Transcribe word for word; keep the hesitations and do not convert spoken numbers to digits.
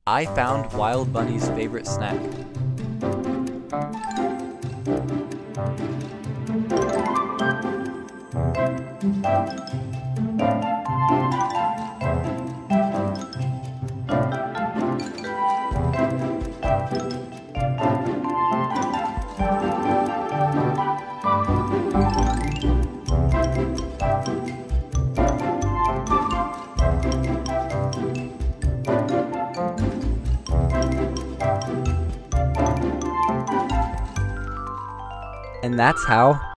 I found Wild Bunny's favorite snack. And that's how